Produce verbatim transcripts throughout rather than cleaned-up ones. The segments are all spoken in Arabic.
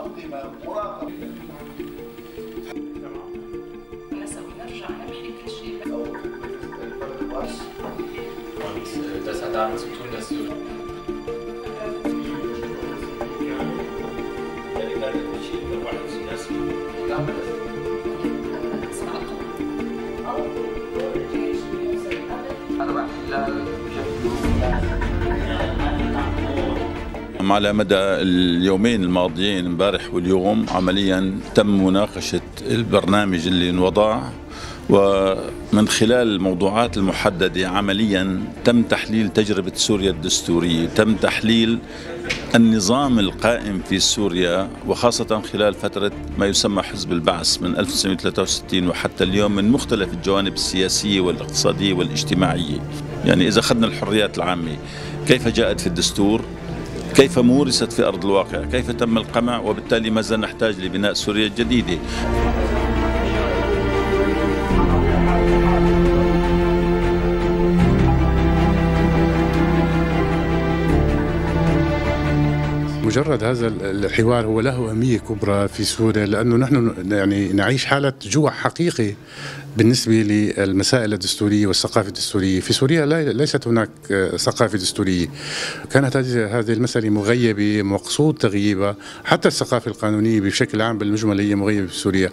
أنظمة مراقبة. نرجع نمحي كل شيء. Und das hat damit zu tun, dass du على مدى اليومين الماضيين امبارح واليوم عمليا تم مناقشة البرنامج اللي انوضع، ومن خلال الموضوعات المحددة عمليا تم تحليل تجربة سوريا الدستورية، تم تحليل النظام القائم في سوريا، وخاصة خلال فترة ما يسمى حزب البعث من ألف وتسعمئة وثلاثة وستين وحتى اليوم من مختلف الجوانب السياسية والاقتصادية والاجتماعية. يعني إذا أخذنا الحريات العامة كيف جاءت في الدستور، كيف مورست في أرض الواقع، كيف تم القمع، وبالتالي ماذا نحتاج لبناء سوريا الجديدة. مجرد هذا الحوار هو له أهمية كبرى في سوريا، لأنه نحن يعني نعيش حالة جوع حقيقي بالنسبة للمسائل الدستورية والثقافة الدستورية. في سوريا ليست هناك ثقافة دستورية، كانت هذه المسألة مغيبة، مقصود تغييبها. حتى الثقافة القانونية بشكل عام بالمجمل هي مغيبة في سوريا.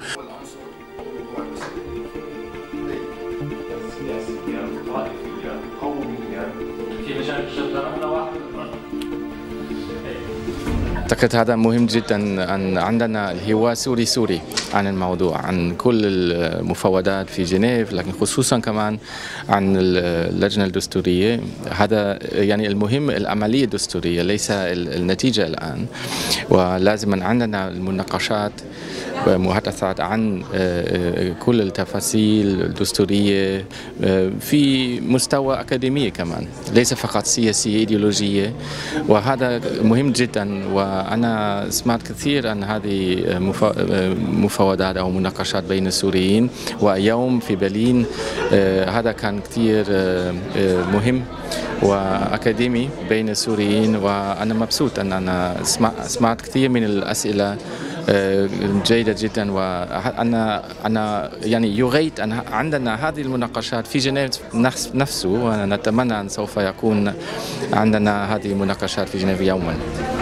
أعتقد هذا مهم جدا أن عندنا الحوار سوري سوري عن الموضوع، عن كل المفاوضات في جنيف، لكن خصوصا كمان عن اللجنة الدستورية. هذا يعني المهم العملية الدستورية ليس النتيجة الآن، ولازم عندنا المناقشات ومحادثات عن كل التفاصيل الدستورية في مستوى أكاديمي كمان، ليس فقط سياسية إيديولوجية، وهذا مهم جدا. وأنا سمعت كثير عن هذه مفاوضات أو مناقشات بين السوريين، واليوم في برلين هذا كان كثير مهم وأكاديمي بين السوريين، وأنا مبسوط أن أنا سمعت كثير من الأسئلة جيدة جدا. وأنا أنا يعني يغيت أن عندنا هذه المناقشات في جنيف نفسه، ونتمنى أن سوف يكون عندنا هذه المناقشات في جنيف يوما.